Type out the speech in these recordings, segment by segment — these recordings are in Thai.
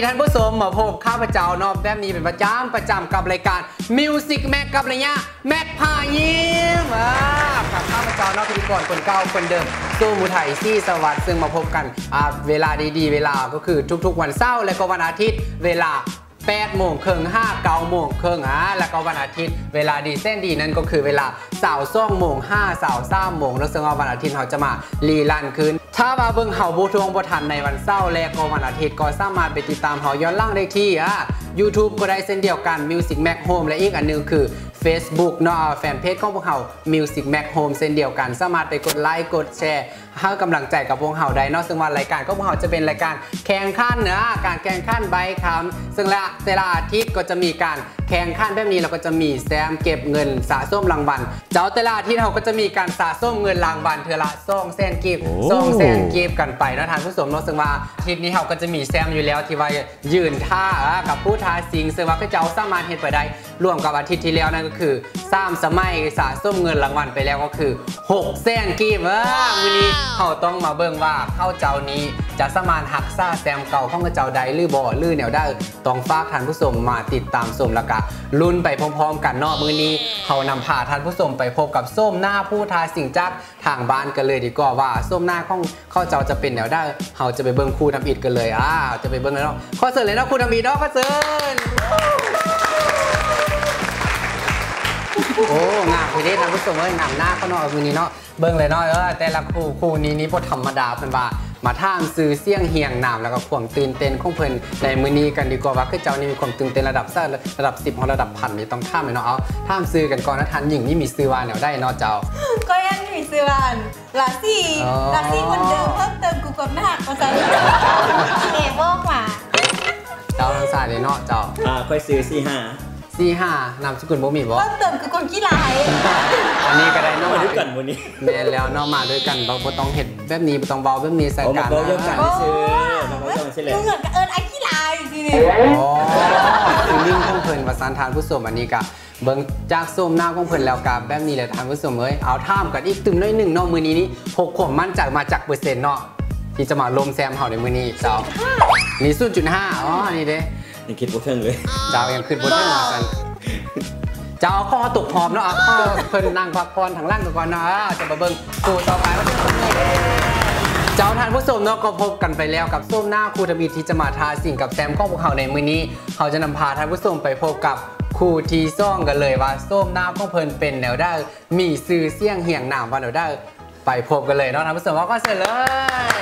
ท่านผู้ชมมาพบข้าพเจ้านอบแบบนี้เป็นประจำกับรายการมิวสิกแม็กกับระยะแม็กพายิ้มกับข้าพเจ้านอบพิธีกรคนเก่าคนเดิมตู้มูไทยซี่สวัสดิ์ซึ่งมาพบกันเวลาดีๆเวลาก็คือทุกๆวันเสาร์และก็วันอาทิตย์เวลา8 โมงครึ่ง5 9 โมงครึ่งแล้วก็วันอาทิตย์เวลาดีเส้นดีนั่นก็คือเวลา2 โมง5 3 โมงแล้วซึ่งวันอาทิตย์เราจะมารีรันคืนถ้าว่าเบิ่งเฮาบูทวงบ่ทันในวันเสาร์และก็วันอาทิตย์ก็สามารถไปติดตามเฮาย้อนหลังได้ที่YouTube ก็ได้เส้นเดียวกัน Music Mac Home และอีกอันนึงคือ Facebook เนาะแฟนเพจของพวกเฮา Music Mac Home เส้นเดียวกันสามารถไปกดไลค์กดแชร์ให้กำลังใจกับพวกเฮาได้เนาะซึ่งว่ารายการของพวกเฮาจะเป็นรายการแข่งขันการแข่งขันใบคำซึ่งแต่ละอาทิตย์ก็จะมีการแข่งขันแบบนี้แล้วก็จะมีแซมเก็บเงินสะสมรางวัลเจ้าแต่ละอาทิตย์เราก็จะมีการสะสมเงินรางวัลเทื่อละ200,000 กีบ200,000 กีบกันไปนะท่านผู้ชมเนาะซึ่งว่าอาทิตย์นี้เราก็จะมีแซมอยู่แล้วที่ว่ายืนท่ากับผู้ท้าชิงซึ่งว่าก็เจ้าสามารถเฮ็ดไปได้รวมกับอาทิตย์ที่แล้วนั่นก็คือ3 สมัยสะสมเงินรางวัลไปแล้วก็คือ600,000 กีบมื้อนี้เราต้องมาเบิ่งว่าเข้าเจ้านี้จะสามารถหักซ่าแซมเก่าของเจ้าใดหรือบ่หรือแนวได้ต้องฝากท่านผู้ชมมาติดตามชมแล้วก็ลุ้นไปพร้อมๆกันเนาะมื้อนี้เขานำพาท่านผู้ชมไปพบกับส้มหน้าผู้ทาสิ่งจักทางบ้านกันเลยดีกว่าว่าส้มหน้าของเข้าเจ้าจะเป็นแนวได้เราจะไปเบิ่งครูทำอิฐกันเลยจะไปเบิ่งเลยเนาะขอเชิญเลยเนาะครูทำอิฐเนาะขอเชิญโอ้งามพี่เด้ท่านผู้ชมนำหน้าเขาเนาะมื้อนี้เนาะเบิ่งเลยเนาะแต่ละครูนี้บ่ธรรมดาเพิ่นว่ามาท่ามซื้อเสี่ยงเฮียงนามแล้วก็ความตื่นเต้นของเพิ่นในมื้อนี้กันดีกว่าว่าคือเจ้านี่มีความตื่นเต้นระดับระดับ10ของระดับพันนี่ต้องท่ามเลยเนาะเอาท่ามซื้อกันก่อนนะท่านหญิงนี่มีซื้อว่าแนวได้เนาะเจ้าก็ยังมีซื้อวันลาซี่คนเดิมเพิ่มเติมกูกดหนักมาใส่เอ๋บอกมาเจ้าทางซ้ายเลยเนาะเจ้าค่อยซื้อ 45นามสกุลบ่มีบ่เพิ่มเติมกูกดขี้ลายอันนี้ก็ได้เนาะมาด้วยกันวันนี้แม่แล้วเนาะมาด้วยกันบ่ต้องเฮ็ดแบบนี้บ่ต้องเบาแบบนี้ใส่กันเรื่องการซื้อเราก็ต้องใช่เลยเงินกับไอ้ขี้ลายสิคือลิงของเพิ่นว่าสานทานผู้ชมอันนี้ก็เบิ่งจากส้มหน้าของเพิ่นแล้วก็แบบนี้แหละท่านผู้ชมเอาท่ามกันอีกตึมน้อยนึงเนาะมื้อนี้นี่6ความมั่นใจมาจากเปอร์เซ็นต์เนาะที่จะมาลมแซมเฮาในมื้อนี้เจ้านี่ 0.5 นี่เด้ยังคิดบ่ถึงเลยเจ้ายังคิดบ่ถึงว่าซั่นเจ้าข้อตกหอมเนาะข้อเพิ่นนั่งพักผ่อนทางล่างก่อนเนาะจะมาเบิ่งคู่ต่อไปว่าจะเป็นยังไงเจ้าท่านผู้ชมเนาะก็พบกันไปแล้วกับส้มหน้าครูทวีที่จะมาทาสิ่งกับแซมของพวกเขาในมื้อนี้เขาจะนำพาท่านผู้ชมไปพบกับครูทีซ่องกันเลยว่าส้มหน้าของเพิ่นเป็นแนวได้มีซื้อเสี่ยงเฮียงนามว่าแนวได้ไปพบกันเลยเนาะท่านผู้ชมว่าก็เสร็จเลย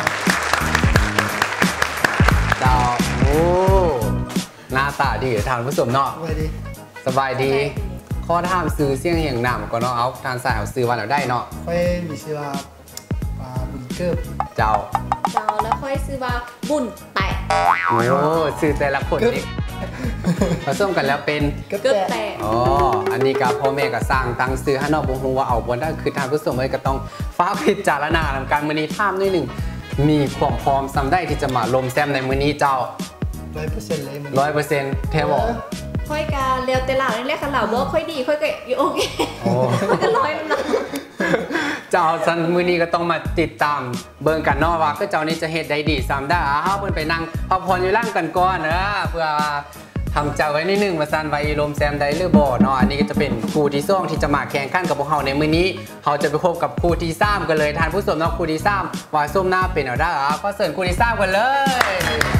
เจ้าโอ้หน้าตาดีท่านผู้ชมเนาะสบายดีข้อถามซื้อเสี่ยงเฮียงนามก็เนาะเอาทางสายเอาซื้อว่าแนวได้เนาะค่อยมีชื่อว่าบุญเกิบเจ้าแล้วค่อยซื้อว่าบุญแตะโอ้ซื้อแต่ละคนนี่ผสมกันแล้วเป็นเกิบแตะอันนี้กับพ่อแม่ก็สร้างตั้งซื้อให้นอกวงว่าเอาบนได้คือทางผู้ชมเลยก็ต้องฟ้าพิจารณาทำการมื้อนี้ท่ามนิดหนึ่งมีความพร้อมซ้ำได้ที่จะมาลมแซมในมื้อนี้เจ้า 100% เลย 100%แท้บอกค่อยการเลี้ยวเตล่านี่แหละค่ะเหล่าบอกค่อยดีค่อยก็โอเคมันก็100แล้วเจ้าสันมื้อนี้ก็ต้องมาติดตามเบิ่งกันเนาะว่าเจ้านี้จะเฮ็ดได้ดีซ้ำได้เฮาเพิ่นไปนั่งพักผ่อนอยู่ล่างกันก่อนเพื่อทำเจ้าไว้นิดนึงมาซันไว้ลมแซมได้หรือบ่เนาะอันนี้ก็จะเป็นครูที่ซ่องที่จะมาแข่งขันกับพวกเฮาในมื้อนี้เฮาจะไปพบกับครูที่3กันเลยท่านผู้ชมเนาะครูที่3ว่าส้มหน้าเป็นเอาได้ก็เชิญครูที่3กันเลย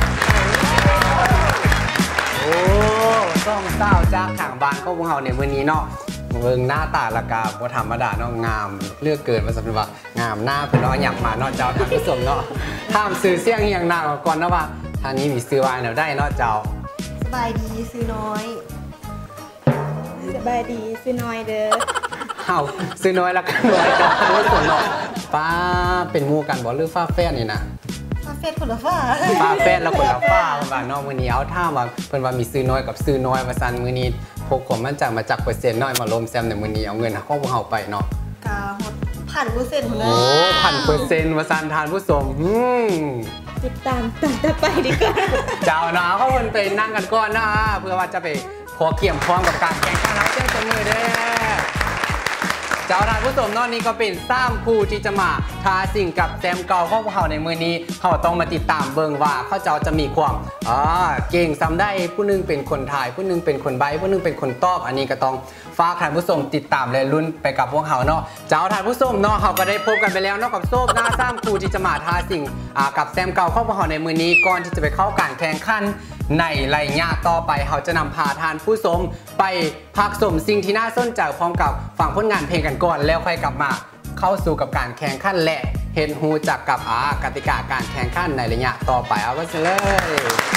โอ้ต้องเศร้าจากทางบ้านของพวกเฮาในมื้อนี้เนาะเบิ่งหน้าตาละกาบ่ธรรมดาเนาะงามเลือกเกินว่าสำหรับว่างามหน้าเพิ่นเนาะอยากมาเนาะเจ้าท่านผู้ชมเนาะถามซื้อเสียงเฮียงนามก่อนนะว่าทางนี้มีซื้อว่าแนวได้เนาะเจ้าสบายดีซื้อน้อยสบายดีซื้อน้อยเด้อซื้อน้อยแล้วกันน้อยจ้าท่านผู้ชมเนาะป้าเป็นหมู่กันบ่หรือฟ้าแฟนนี่นะฟ้าแฟนคนละฟ้าแฟนแล้วคนละฟ้าว่าเนาะมื้อนี้เอาท่าว่าเพิ่นว่ามีซื้อน้อยกับซื้อน้อยว่าซั่นมื้อนี้พกความมั่นใจมาจากเปอร์เซ็นต์น้อยมาลมแซมในมื้อนี้เอาเงินของพวกเฮาไปเนาะกาฮอด1,000%พุ่นนะโอ้1,000%ว่าซั่นทานผู้ชมติดตามต่อไปดีกว่าเจ้าเนาะเขาเพิ่นไปนั่งกันก่อนนะเพื่อว่าจะไปขอเกี่ยมพร้อมกับการแข่งขันรับเจ้ามือเด้เจ้าท่านผู้ชมนอกนี้ก็เป็น3คู่ที่จะมาททาสิ่งกับแซมเก่าของพวกเขาในมือนี้เขาต้องมาติดตามเบิ่งว่าเขาจะมีความเก่งซ้ำได้ผู้นึงเป็นคนถ่ายผู้นึงเป็นคนใบผู้นึงเป็นคนตอบอันนี้ก็ต้องฝากท่านผู้ชมติดตามและลุ้นไปกับพวกเขาเนาะเจ้าท่านผู้ชมเนาะเขาก็ได้พบกันไปแล้วเนาะกับโซบหน้าซ้ำครูที่จะมาทาสิ่งกับแซมเก่าของพวกเขาในมือนี้ก่อนที่จะไปเข้าการแข่งขันในระยะต่อไปเขาจะนำพาท่านผู้ชมไปพักชมสิ่งที่น่าสนใจพร้อมกับฟังผลงานเพลงกันก่อนแล้วค่อยกลับมาเข้าสู่กับการแข่งขันและเห็นหูจักกับกติกาการแข่งขันในระยะต่อไปเอาก็เลย